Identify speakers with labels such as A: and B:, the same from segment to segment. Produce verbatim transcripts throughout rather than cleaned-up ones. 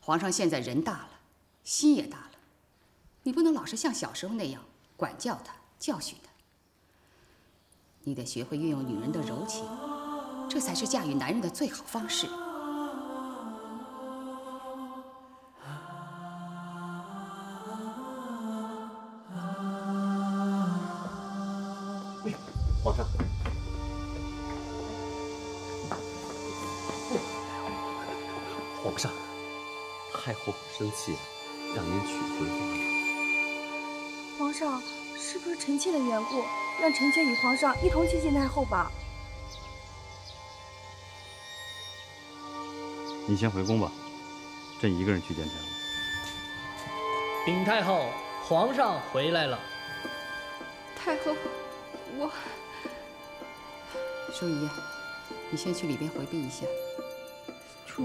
A: 皇上现在人大了，心也大了，你不能老是像小时候那样管教他、教训他。你得学会运用女人的柔情，这才是驾驭男人的最好方式。
B: 皇上。
C: 皇上，太后很生气，让您取回话了。
D: 皇上，是不是臣妾的缘故，让臣妾与皇上一同去见太后吧？
E: 你先回宫吧，朕一个人去见太后。
F: 禀太后，皇上回来了。
A: 太后，我……淑仪，你先去里边回避一下。
D: 主。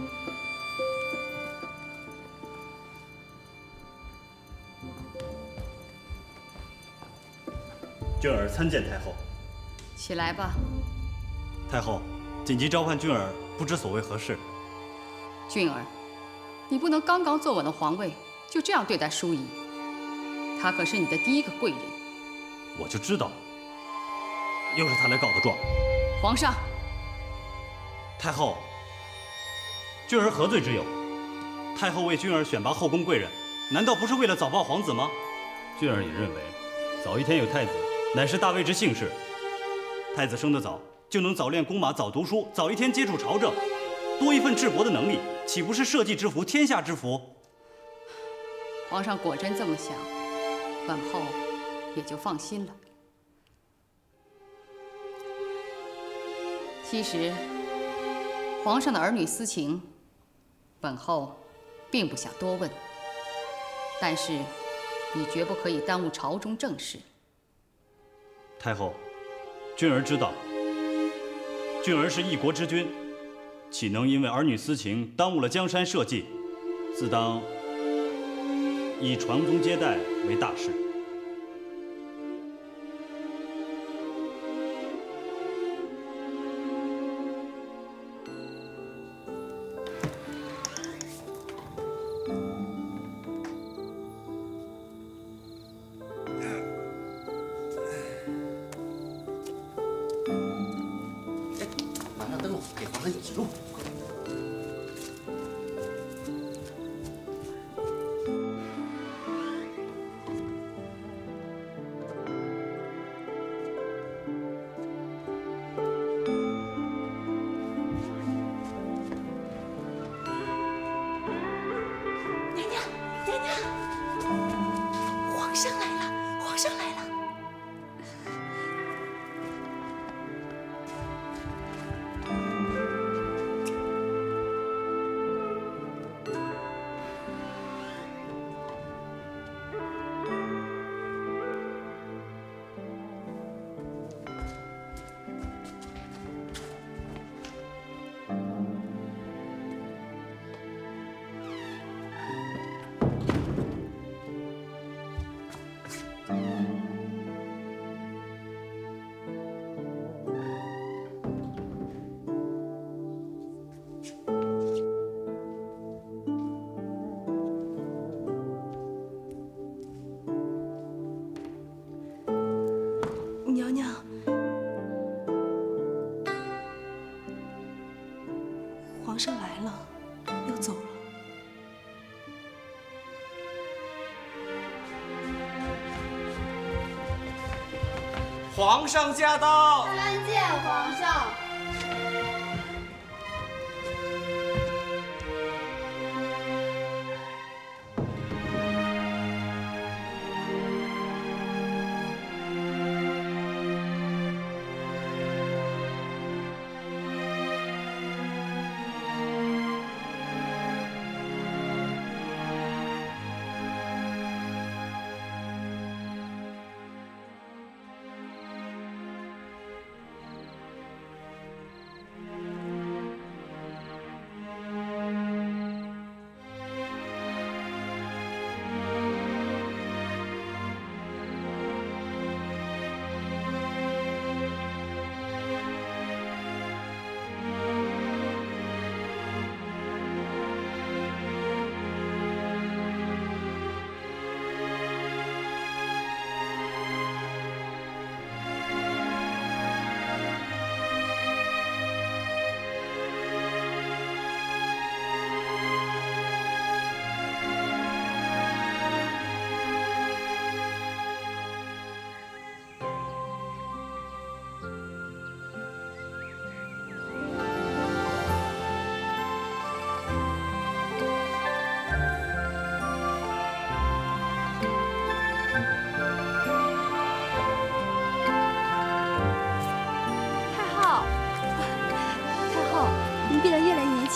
G: 俊儿参见太后。
A: 起来吧。
G: 太后，紧急召唤俊儿，不知所谓何事。
A: 俊儿，你不能刚刚坐稳了皇位，就这样对待淑仪。她可是你的第一个贵人。
G: 我就知道，又是他来告的状。
A: 皇上。
G: 太后，俊儿何罪之有？太后为俊儿选拔后宫贵人，难道不是为了早报皇子吗？
E: 俊儿也认为，早一天有太子。
G: 乃是大魏之幸事，太子生得早，就能早练弓马，早读书，早一天接触朝政，多一份治国的能力，岂不是社稷之福，天下之福？
A: 皇上果真这么想，本后也就放心了。其实，皇上的儿女私情，本后并不想多问，但是你绝不可以耽误朝中政事。
G: 太后，俊儿知道，俊儿是一国之君，岂能因为儿女私情耽误了江山社稷？自当以传宗接代为大事。
C: 给皇上引路。
D: 娘娘，娘娘，皇上来了，皇上来了。 娘娘，皇上来了，要走了。
B: 皇上驾到！
H: 参见皇上。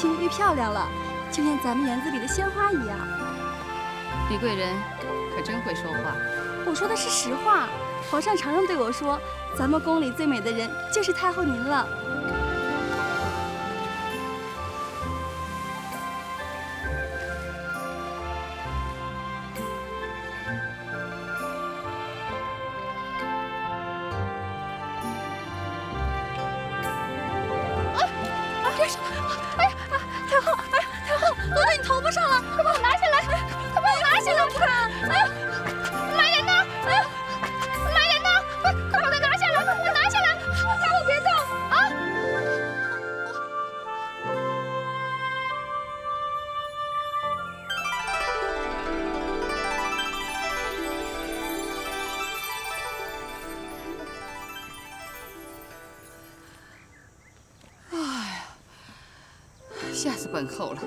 D: 轻越漂亮了，就像咱们园子里的鲜花一样。
A: 李贵人可真会说话。
D: 我说的是实话，皇上常常对我说，咱们宫里最美的人就是太后您了。
A: 吓死本后了！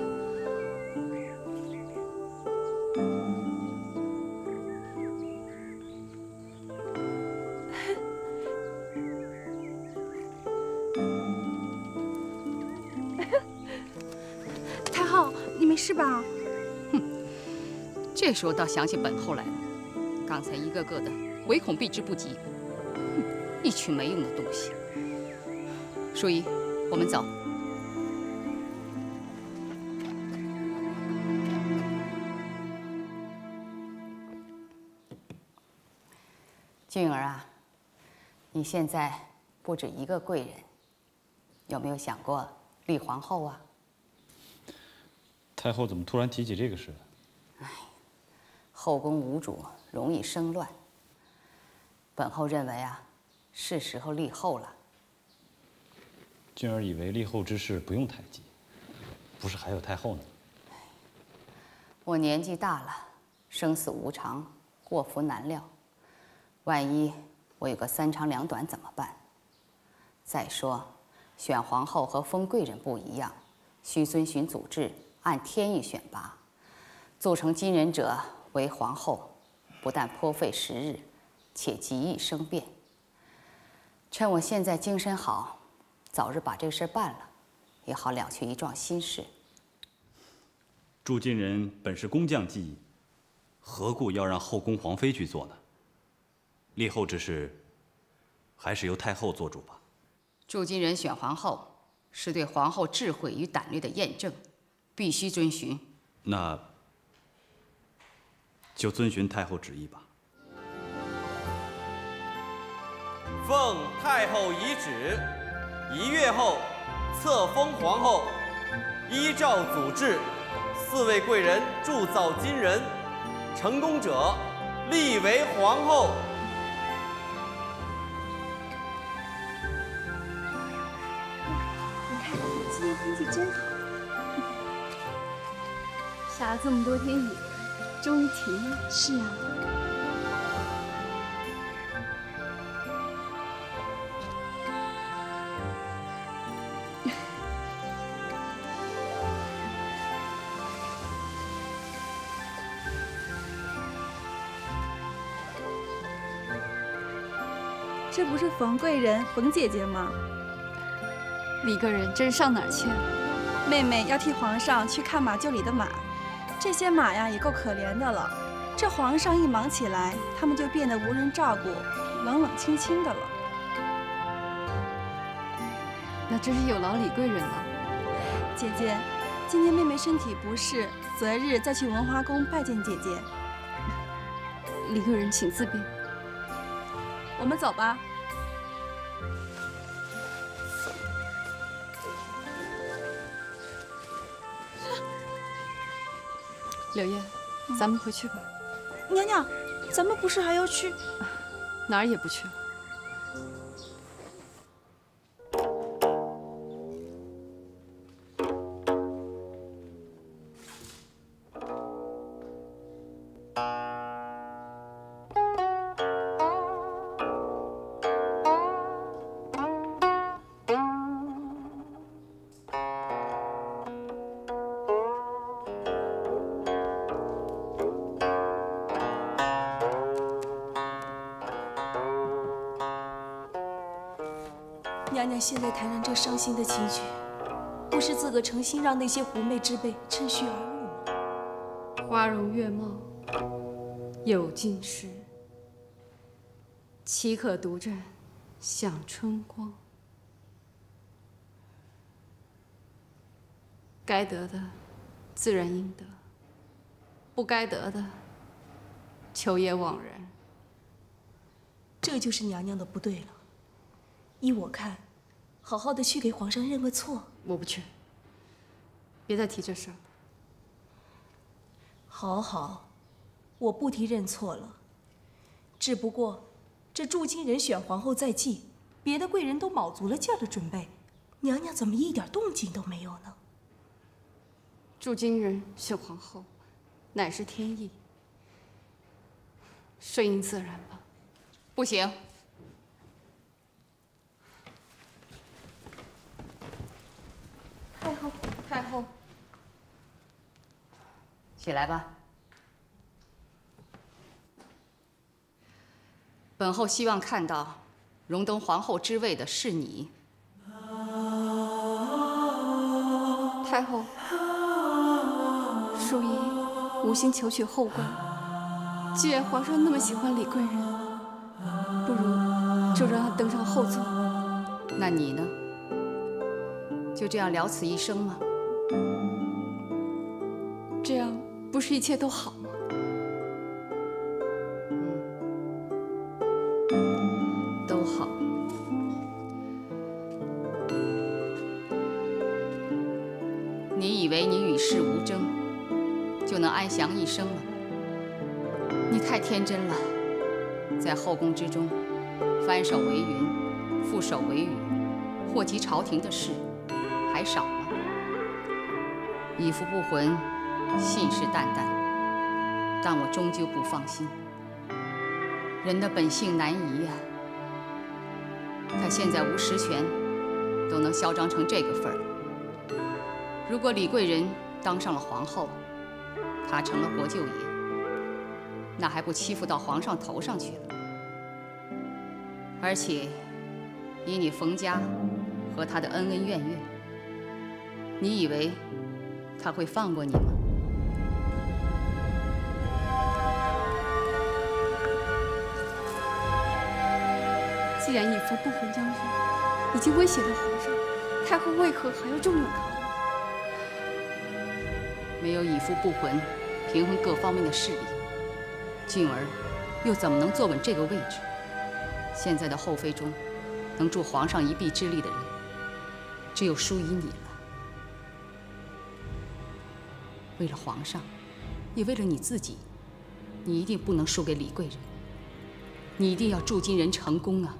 D: 太后，你没事吧？
A: 哼，这时候倒想起本后来了。刚才一个个的唯恐避之不及，哼，一群没用的东西。淑仪，我们走。 俊儿啊，你现在不止一个贵人，有没有想过立皇后啊？
E: 太后怎么突然提起这个事？
A: 哎，后宫无主，容易生乱。本后认为啊，是时候立后了。
E: 俊儿以为立后之事不用太急，不是还有太后呢？
A: 我年纪大了，生死无常，祸福难料。 万一我有个三长两短怎么办？再说，选皇后和封贵人不一样，需遵循祖制，按天意选拔。做成金人者为皇后，不但颇费时日，且极易生变。趁我现在精神好，早日把这事办了，也好了却一桩心事。
G: 祝金人本是工匠技艺，何故要让后宫皇妃去做呢？ 立后之事，还是由太后做主吧。
A: 祝金人选皇后，是对皇后智慧与胆略的验证，必须遵循。
G: 那就遵循太后旨意吧。
B: 奉太后遗旨，一月后册封皇后，依照祖制，四位贵人铸造金人，成功者立为皇后。
D: 今天天气真好，下了这么多天雨，终于停了。是啊。这不是冯贵人、冯姐姐吗？
H: 李贵人真上哪儿去了？
D: 妹妹要替皇上去看马厩里的马，这些马呀也够可怜的了。这皇上一忙起来，他们就变得无人照顾，冷冷清清的了。
H: 那真是有劳李贵人了。
D: 姐姐，今天妹妹身体不适，择日再去文华宫拜见姐姐。
H: 李贵人请自便。
D: 我们走吧。
H: 柳燕，咱们回去吧。
D: 娘娘，咱们不是还要去？
H: 哪儿也不去了。
D: 娘娘现在谈上这伤心的情绪，
I: 不是自个诚心让那些狐媚之辈趁虚而入吗？
H: 花容月貌，有尽时，岂可独枕享春光？该得的，自然应得；不该得的，求也枉然。
I: 这就是娘娘的不对了。依我看，好好的去给皇上认个错。
H: 我不去，别再提这事儿了。
I: 好好，我不提认错了。只不过，这祝金人选皇后在即，别的贵人都卯足了劲儿的准备，娘娘怎么一点动静都没有呢？
H: 祝金人选皇后，乃是天意，顺应自然吧。
A: 不行。
H: 太后，太后，
A: 起来吧。本后希望看到荣登皇后之位的是你。
H: 太后，淑仪无心求取后冠。既然皇上那么喜欢李贵人，不如就让她登上后座。
A: 那你呢？就这样了此一生吗？
H: 这样不是一切都好吗？
A: 嗯，都好。你以为你与世无争，就能安享一生了？你太天真了。在后宫之中，翻手为云，覆手为雨，祸及朝廷的事还少吗？以父不浑，信誓旦旦，但我终究不放心。人的本性难移呀。他现在吴实权都能嚣张成这个份儿，如果李贵人当上了皇后，他成了国舅爷，那还不欺负到皇上头上去了？而且，以你冯家和他的恩恩怨怨，你以为他会放过你吗？
H: 既然以父不浑将军已经威胁到皇上，太后为何还要重用他？
A: 没有以父不浑平衡各方面的势力，俊儿又怎么能坐稳这个位置？现在的后妃中，能助皇上一臂之力的人，只有淑仪你了。为了皇上，也为了你自己，你一定不能输给李贵人。你一定要祝金人成功啊！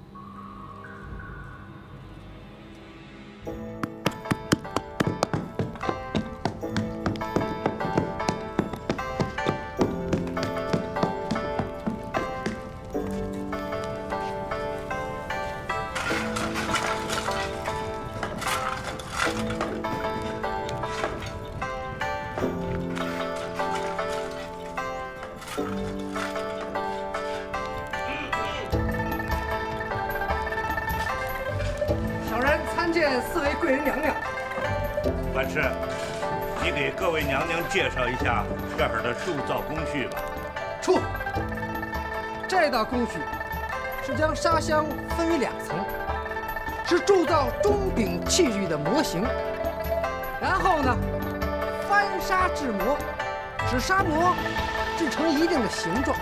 J: 四位贵人娘娘，
K: 管事，你给各位娘娘介绍一下这儿的铸造工序吧。
J: 处，这道工序是将砂香分为两层，是铸造钟柄器具的模型，然后呢，翻砂制模，使砂模制成一定的形状。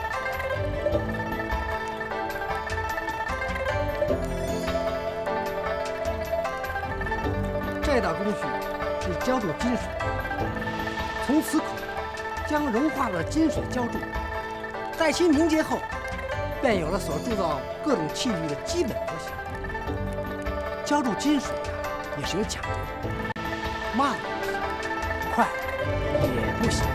J: 这道工序是浇铸金水，从此口将融化了金水浇铸，待其凝结后，便有了所铸造各种器具的基本模型。浇铸金水也是有讲究的，慢了不行，快也不行。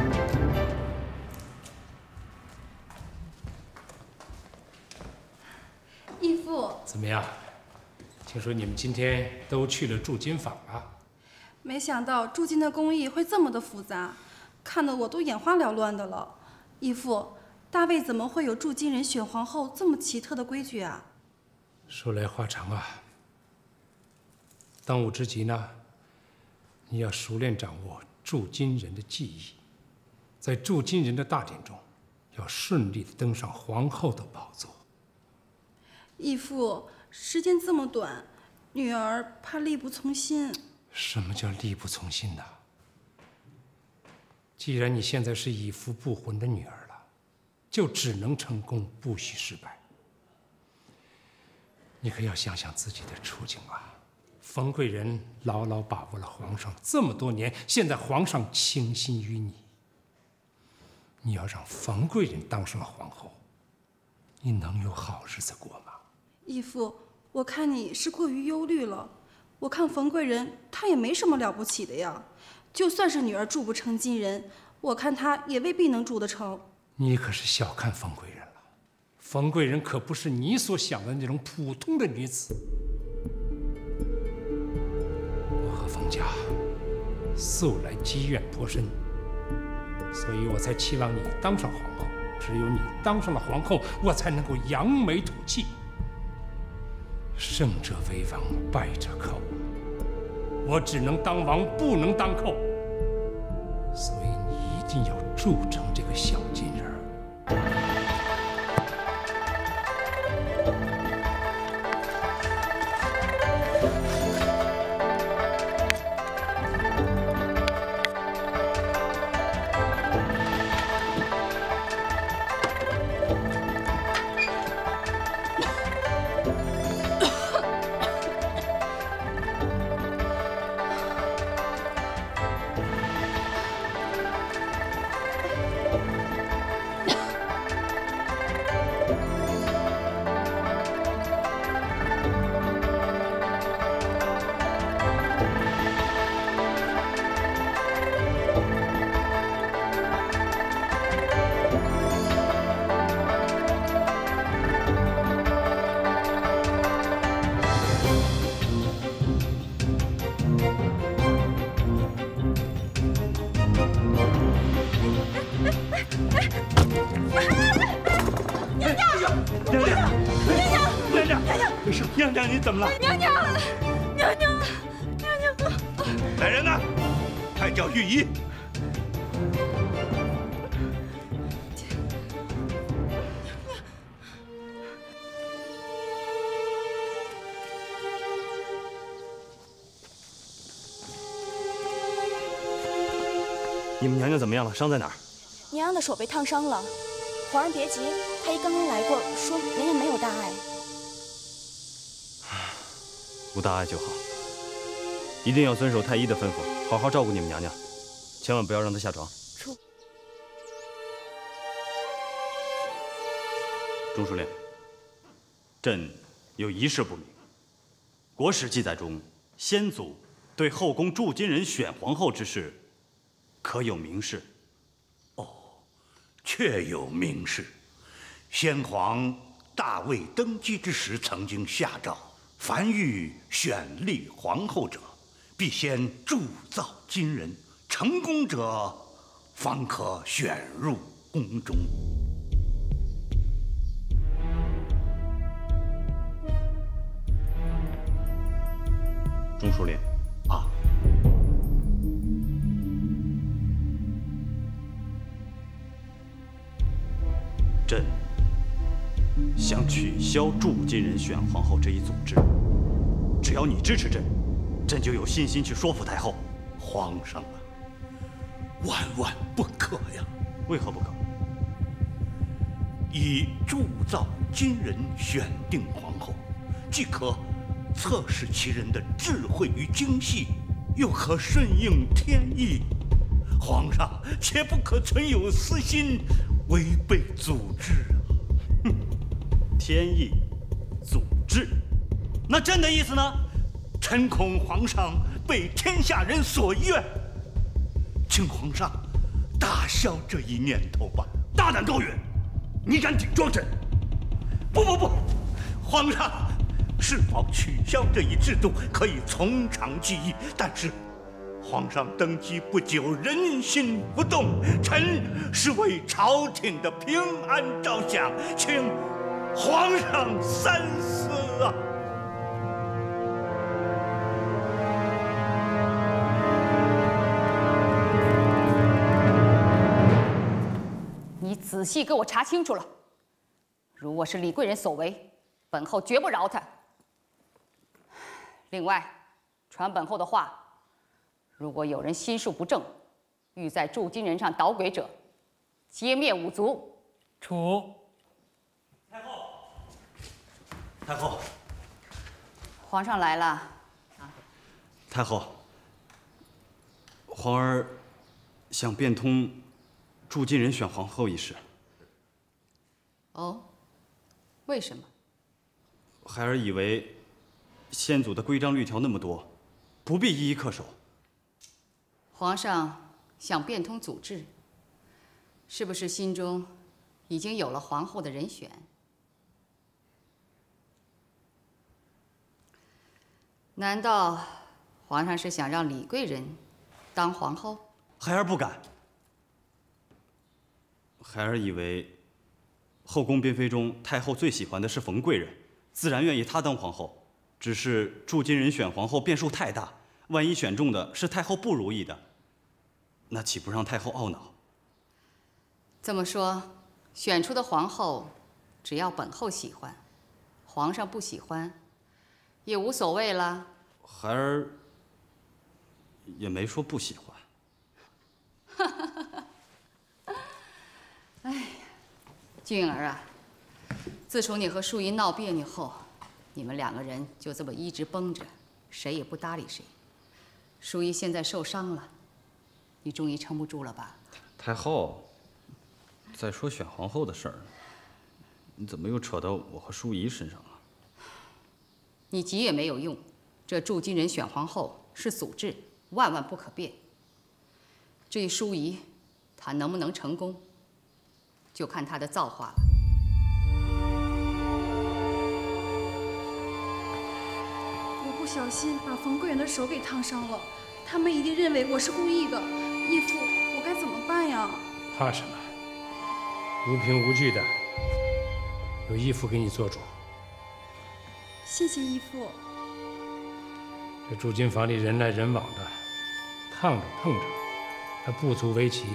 D: 义父，
L: 怎么样？听说你们今天都去了铸金坊啊？
D: 没想到铸金的工艺会这么的复杂，看得我都眼花缭乱的了。义父，大魏怎么会有铸金人选皇后这么奇特的规矩啊？
L: 说来话长啊。当务之急呢， 你要熟练掌握铸金人的技艺，在铸金人的大典中，要顺利地登上皇后的宝座。
D: 义父，时间这么短，女儿怕力不从心。
L: 什么叫力不从心呢？既然你现在是以父不婚的女儿了，就只能成功，不许失败。你可要想想自己的处境啊！冯贵人牢牢把握了皇上这么多年，现在皇上倾心于你，你要让冯贵人当上了皇后，你能有好日子过吗？
D: 义父，我看你是过于忧虑了。我看冯贵人她也没什么了不起的呀，就算是女儿铸不成金人，我看她也未必能铸得成。
L: 你可是小看冯贵人了，冯贵人可不是你所想的那种普通的女子。我和冯家素来积怨颇深，所以我才期望你当上皇后。只有你当上了皇后，我才能够扬眉吐气。胜者为王，败者寇。我只能当王，不能当寇，所以你一定要铸成这个小金人儿。
K: 娘娘，你怎么了？
H: 娘娘，娘娘，娘娘！
K: 来人呐，快叫御医！
G: 你们娘娘怎么样了？伤在哪儿？
M: 娘娘的手被烫伤了。皇上别急，太医刚刚来过，说娘娘没有大碍。
G: 无大碍就好，一定要遵守太医的吩咐，好好照顾你们娘娘，千万不要让她下床。
M: 出。
G: 钟书令，朕有一事不明。国史记载中，先祖对后宫铸金人选皇后之事，可有明示？
K: 哦，确有明示。先皇大未登基之时，曾经下诏。凡欲选立皇后者，必先铸造金人，成功者方可选入宫中。
G: 钟书令
K: 啊，
G: 朕想取消铸金人选皇后这一组织，只要你支持朕，朕就有信心去说服太后。
K: 皇上啊，万万不可呀！
G: 为何不可？
K: 以铸造金人选定皇后，既可测试其人的智慧与精细，又可顺应天意。皇上切不可存有私心，违背祖制啊！
G: 哼。天意，祖制，那朕的意思呢？
K: 臣恐皇上被天下人所怨，请皇上打消这一念头吧。
G: 大胆高远，你敢顶撞朕？
K: 不不不，皇上，是否取消这一制度可以从长计议，但是皇上登基不久，人心不动，臣是为朝廷的平安着想，请皇上三思啊！
A: 仔细给我查清楚了。如果是李贵人所为，本后绝不饶他。另外，传本后的话，如果有人心术不正，欲在驻京人上捣鬼者，皆灭五族。
L: 楚。
G: 太后，太后，
A: 皇上来了。
G: 太后，皇儿想变通驻京人选皇后一事。
A: 哦，为什么？
G: 孩儿以为先祖的规章律条那么多，不必一一恪守。
A: 皇上想变通祖制，是不是心中已经有了皇后的人选？难道皇上是想让李贵人当皇后？
G: 孩儿不敢。孩儿以为后宫嫔妃中，太后最喜欢的是冯贵人，自然愿意她当皇后。只是驻京人选皇后变数太大，万一选中的是太后不如意的，那岂不让太后懊恼？
A: 这么说，选出的皇后，只要本后喜欢，皇上不喜欢，也无所谓了。
G: 孩儿也没说不喜欢。
A: 哎呀，俊儿啊，自从你和淑仪闹别扭后，你们两个人就这么一直绷着，谁也不搭理谁。淑仪现在受伤了，你终于撑不住了吧？
E: 太后，再说选皇后的事儿呢，你怎么又扯到我和淑仪身上了？
A: 你急也没有用，这驻京人选皇后是祖制，万万不可变。至于淑仪，她能不能成功，就看她的造化了。
D: 我不小心把冯贵人的手给烫伤了，他们一定认为我是故意的。义父，我该怎么办呀？
L: 怕什么？无凭无据的，有义父给你做主。
D: 谢谢义父。
L: 这驻京房里人来人往的，烫着碰着，还不足为奇。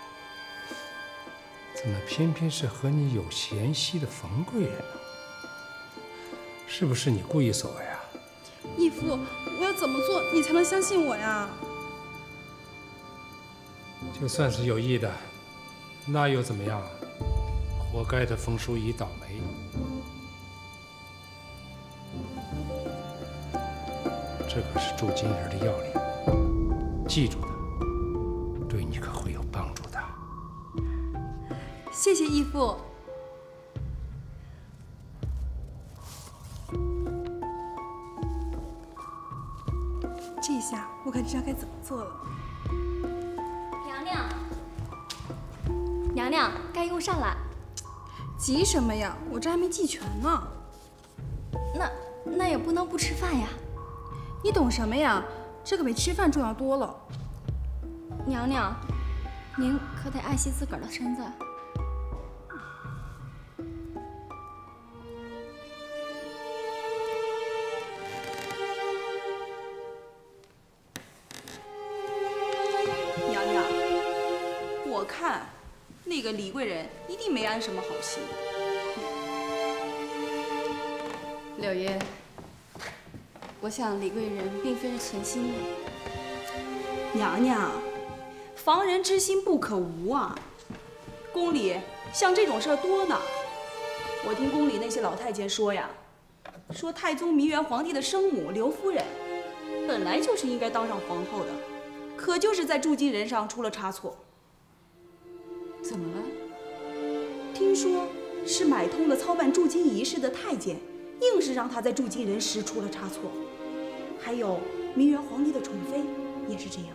L: 怎么偏偏是和你有嫌隙的冯贵人呢？是不是你故意所为啊？
D: 义父，我要怎么做你才能相信我呀？
L: 就算是有意的，那又怎么样啊？活该他冯淑仪倒霉。这可是驻京人的要领，记住它，对你可会有帮助的。
D: 谢谢义父。这下我可知道该怎么做了。
M: 娘娘，娘娘，该用膳了。
D: 急什么呀？我这还没系全呢。
M: 那那也不能不吃饭呀。
D: 你懂什么呀？这可比吃饭重要多了。
M: 娘娘，您可得爱惜自个儿的身子。
N: 娘娘，我看那个李贵人一定没安什么好心。
H: 柳爷，我想李贵人并非是存心的。
N: 娘娘，防人之心不可无啊！宫里像这种事儿多呢。我听宫里那些老太监说呀，说太宗明元皇帝的生母刘夫人，本来就是应该当上皇后的，可就是在驻京人上出了差错。
H: 怎么了？
N: 听说是买通了操办驻京仪式的太监，硬是让她在驻京人时出了差错。还有明元皇帝的宠妃也是这样。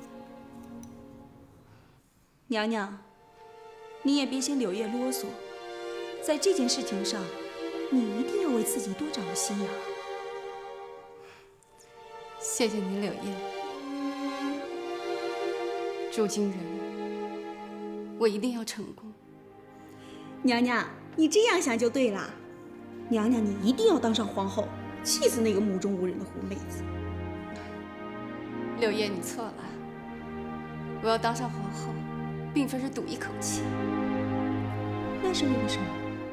N: 娘娘，你也别嫌柳叶啰嗦，在这件事情上，你一定要为自己多长个心眼儿。
H: 谢谢你，柳叶。驻京人，我一定要成功。
N: 娘娘，你这样想就对了。娘娘，你一定要当上皇后，气死那个目中无人的狐妹子。
H: 柳叶，你错了。我要当上皇后，并非是赌一口气。
I: 那是为了什么？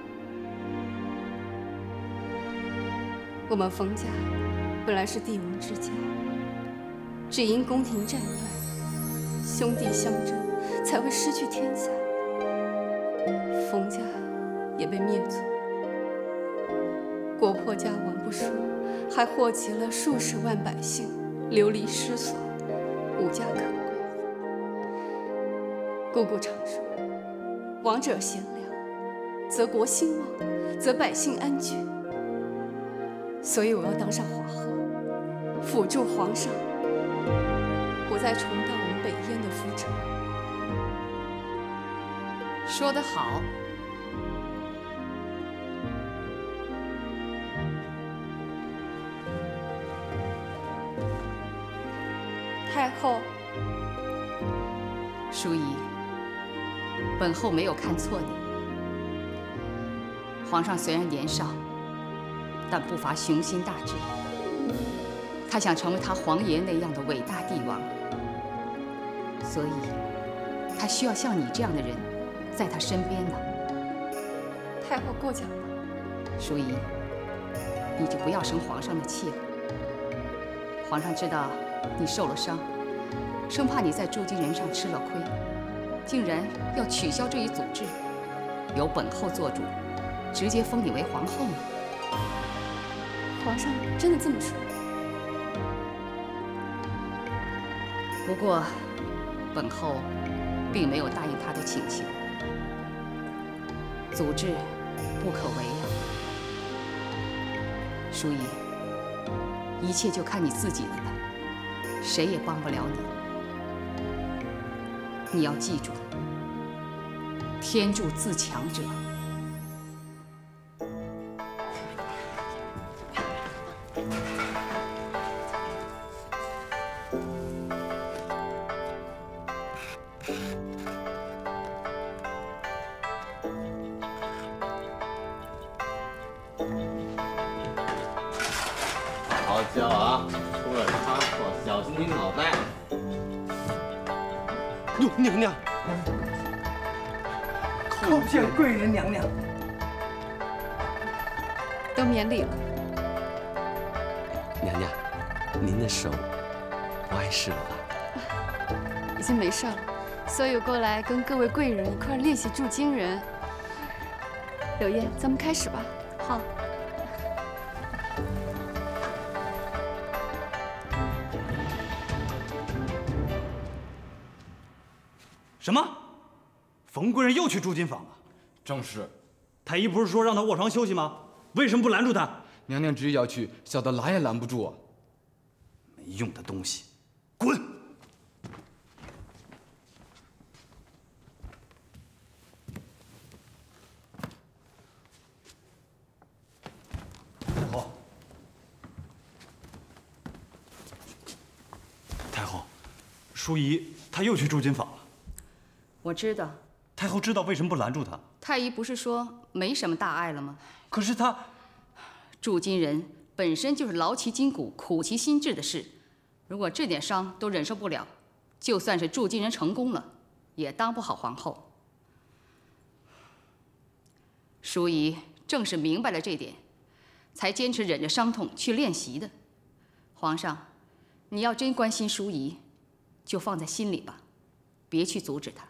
H: 我们冯家本来是帝王之家，只因宫廷战乱，兄弟相争，才会失去天下，冯家也被灭族。国破家亡不说，还祸及了数十万百姓，流离失所，无家可归。姑姑常说，王者贤良，则国兴旺，则百姓安居。所以我要当上皇后，辅助皇上，不再重蹈我们北燕的覆辙。
A: 说得好。
H: 太后，
A: 淑仪，本后没有看错你。皇上虽然年少，但不乏雄心大志。他想成为他皇爷那样的伟大帝王，所以他需要像你这样的人在他身边呢。
H: 太后过奖了。
A: 淑仪，你就不要生皇上的气了。皇上知道你受了伤，生怕你在驻京人上吃了亏，竟然要取消这一祖制，由本后做主，直接封你为皇后呢。
H: 皇上真的这么说？
A: 不过，本后并没有答应他的请求，祖制不可违啊。淑仪，一切就看你自己的了，谁也帮不了你。你要记住，天助自强者。
C: 好教啊，出了差错小心听脑袋。
J: 哟，娘娘，叩见贵人娘娘。
H: 都免礼了。
C: 娘娘，您的手不碍事了吧？
H: 已经没事了，所以我过来跟各位贵人一块练习驻京人。柳燕，咱们开始吧。好。
G: 什么？冯贵人又去驻京坊了？
O: 正是。
G: 太医不是说让他卧床休息吗？为什么不拦住他？
O: 娘娘执意要去，小的拦也拦不住啊！
G: 没用的东西，滚！太后，太后，淑仪她又去驻京坊了。
A: 我知道。
G: 太后知道为什么不拦住她？
A: 太医不是说没什么大碍了吗？
G: 可是她，
A: 驻京人本身就是劳其筋骨、苦其心志的事，如果这点伤都忍受不了，就算是驻京人成功了，也当不好皇后。淑仪正是明白了这点，才坚持忍着伤痛去练习的。皇上，你要真关心淑仪，就放在心里吧，别去阻止她。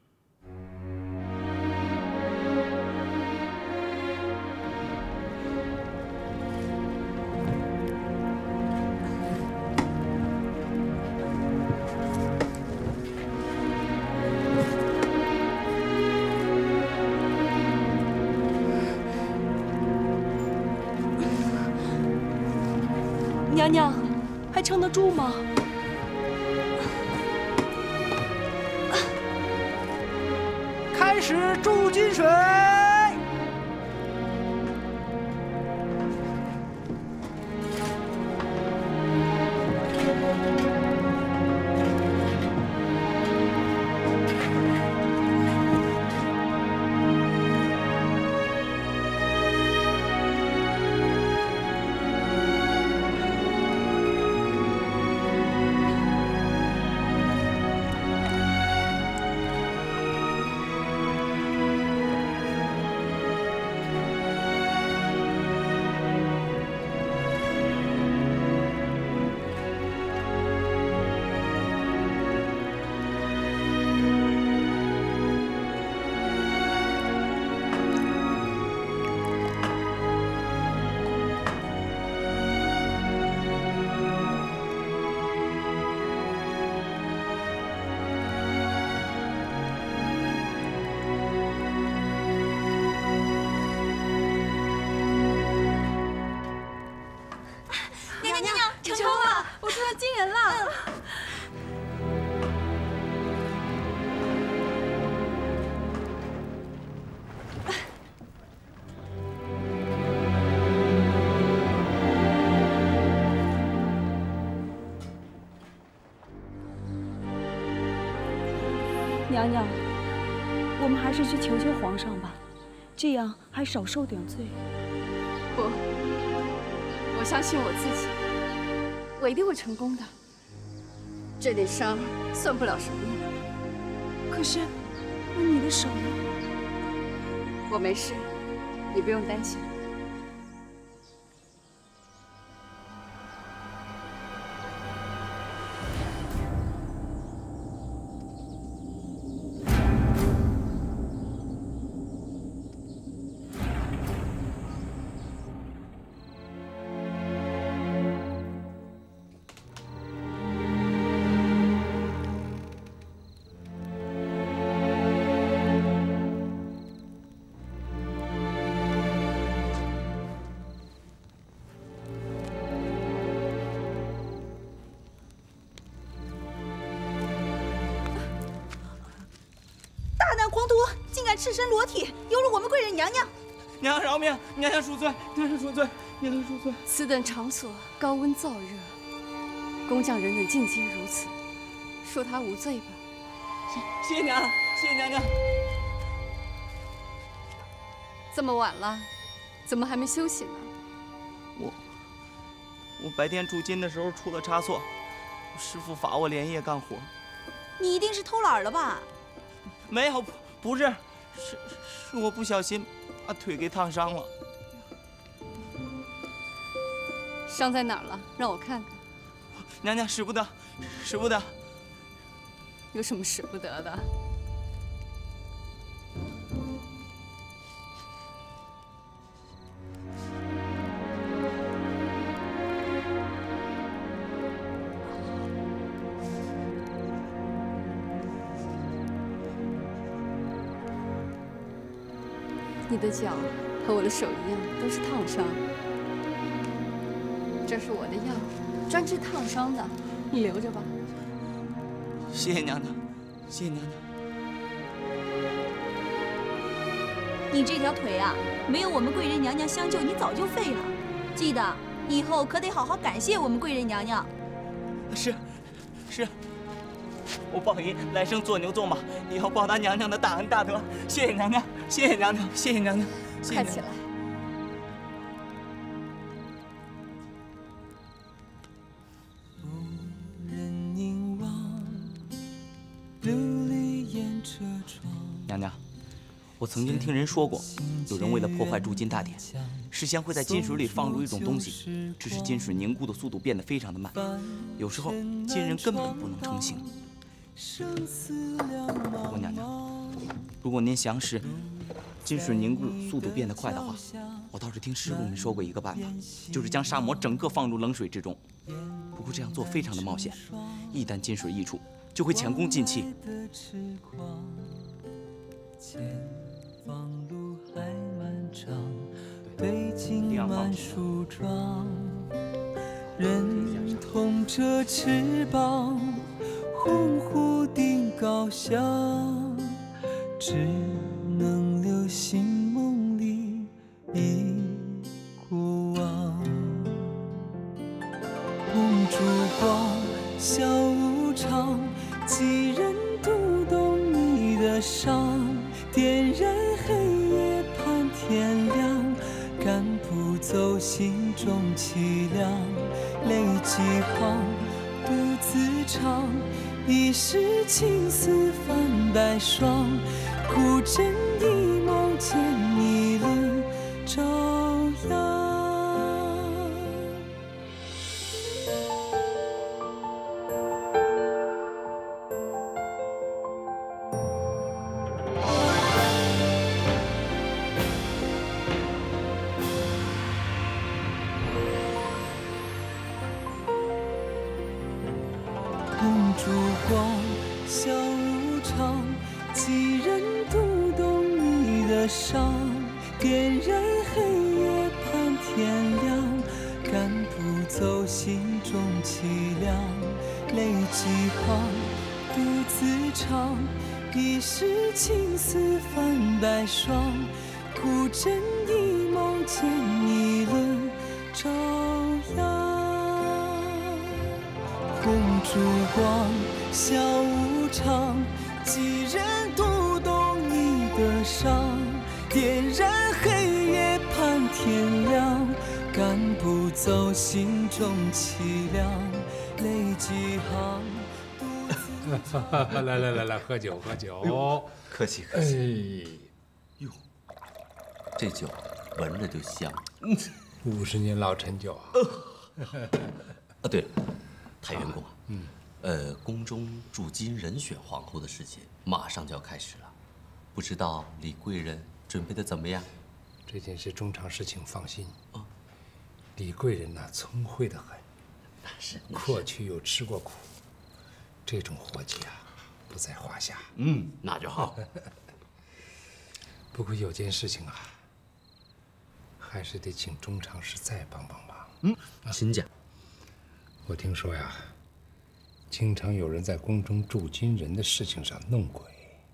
I: 娘娘，还撑得住吗？
J: 开始注金水。
N: 娘娘，我们还是去求求皇上吧，这样还少受点罪。
H: 不，我相信我自己，我一定会成功的。这点伤算不了什么。
N: 可是，那你的手呢？
H: 我没事，你不用担心。
P: 皇徒竟敢赤身裸体，有辱我们贵人娘娘！
Q: 娘娘饶命！娘娘恕罪！娘娘恕罪！娘娘恕罪！
H: 此等场所高温燥热，工匠人等尽皆如此，恕他无罪吧。
Q: 谢谢娘娘，谢谢娘娘。
H: 这么晚了，怎么还没休息呢？
Q: 我我白天铸金的时候出了差错，师傅罚我连夜干活。
P: 你一定是偷懒了吧？
Q: 没有，不是，是是我不小心把腿给烫伤了。
H: 伤在哪儿了？让我看看。
Q: 娘娘使不得，使不得。
H: 有什么使不得的？你的脚和我的手一样，都是烫伤。这是我的药，专治烫伤的，你留着吧。
Q: 谢谢娘娘，谢谢娘娘。
P: 你这条腿啊，没有我们贵人娘娘相救，你早就废了。记得以后可得好好感谢我们贵人娘娘。
Q: 是，是。我报应来生做牛做马，也要报答娘娘的大恩大德。谢谢娘娘，谢谢娘娘，谢谢娘娘。
H: 快起来！
Q: 娘娘，我曾经听人说过，有人为了破坏铸金大典，事先会在金水里放入一种东西，致使金水凝固的速度变得非常的慢，有时候金人根本不能成型。不过娘娘，如果您想使金水凝固速度变得快的话，我倒是听师傅们说过一个办法，就是将砂膜整个放入冷水之中。不过这样做非常的冒险，一旦金水溢出，就会前功尽弃。
R: 两满树桩，人同着翅膀，鸿鹄定高翔，只能留心梦里忆过往。红烛光，小屋长，几人读懂你的伤，点燃黑夜盼天亮，赶不走心中凄凉，泪几行独自唱，一世情丝泛白霜，孤枕一梦见一轮朝阳。红烛光，小屋长，几人读懂你的伤，点燃黑夜盼天亮，赶不走心中凄凉，泪几行独自唱，一世情丝泛白霜，孤枕一梦见一轮朝阳。红烛光，小屋长， 几人读懂你的伤，点燃黑夜盼天亮，赶不走心中凄凉，泪几行。
L: 来来来来，喝酒喝酒。
C: 客气客气。哎，哟，这酒闻着就香。
L: 五十年老陈酒啊。
C: 啊，对了，太原公啊，嗯，呃，宫中驻京人选皇后的事情马上就要开始了，不知道李贵人准备的怎么样？
L: 这件事中常侍请放心。哦，李贵人呐，聪慧的很，
C: 那是，
L: 过去有吃过苦，这种活计啊，不在话下。
C: 嗯，那就好。
L: 不过有件事情啊，还是得请中常侍再帮帮忙。
C: 嗯，请讲。
L: 我听说呀，经常有人在宫中驻军人的事情上弄鬼。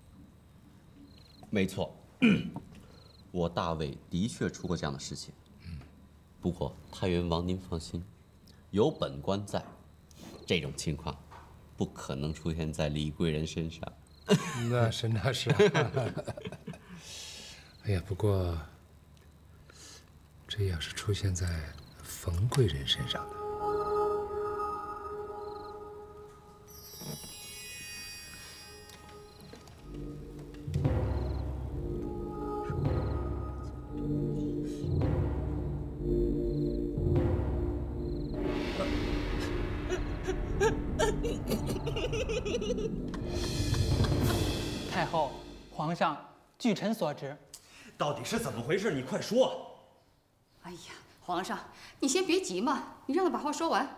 C: 没错，我大魏的确出过这样的事情。嗯，不过太原王您放心，有本官在，这种情况不可能出现在李贵人身上。
L: 那是那是。哎呀，不过这要是出现在冯贵人身上呢？
S: 太后，皇上，据臣所知，
G: 到底是怎么回事？你快说！
A: 哎呀，皇上，你先别急嘛，你让他把话说完。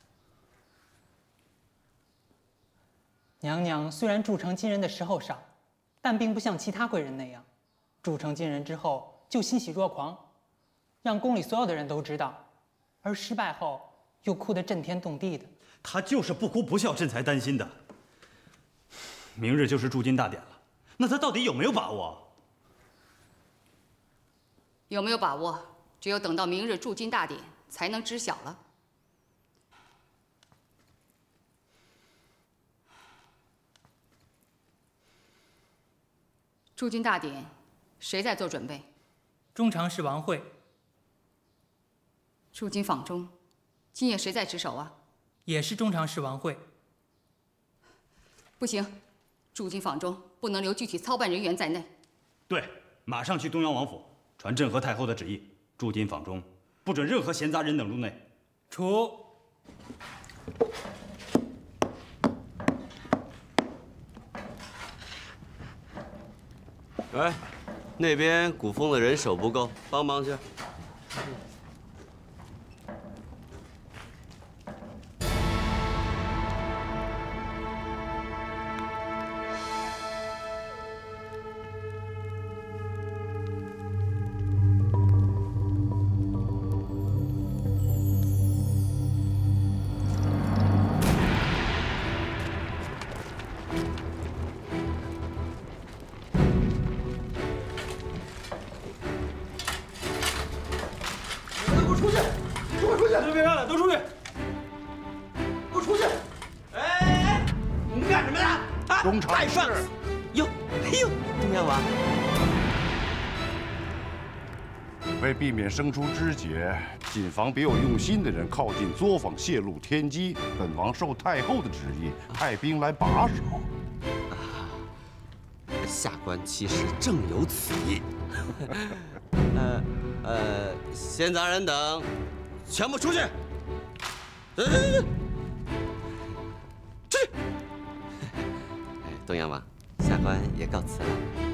S: 娘娘虽然铸成金人的时候少，但并不像其他贵人那样，铸成金人之后就欣喜若狂，让宫里所有的人都知道，而失败后又哭得震天动地的。
G: 他就是不哭不笑，朕才担心的。明日就是铸金大典了，那他到底有没有把握？
A: 有没有把握，只有等到明日铸金大典才能知晓了。铸金大典，谁在做准备？
S: 中常侍王惠。
A: 铸金坊中，今夜谁在值守啊？
S: 也是中常侍王惠。
A: 不行，铸金坊中不能留具体操办人员在内。
G: 对，马上去东阳王府传朕和太后的旨意，铸金坊中不准任何闲杂人等入内。
S: 除。
B: 哎，那边鼓风的人手不够，帮忙去。
K: 中常侍，
Q: 哟，哎呦，东阳王，
K: 为避免生出枝节，谨防别有用心的人靠近作坊泄露天机，本王受太后的旨意，派兵来把守。
C: 啊，下官其实正有此意。呃呃，闲杂人等，全部出去！对对对对，出去！东阳王，下官也告辞了。